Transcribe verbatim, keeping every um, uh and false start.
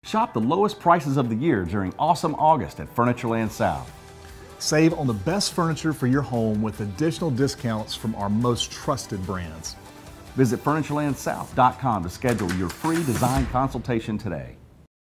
Shop the lowest prices of the year during awesome August at Furnitureland South. Save on the best furniture for your home with additional discounts from our most trusted brands. Visit Furnitureland South dot com to schedule your free design consultation today.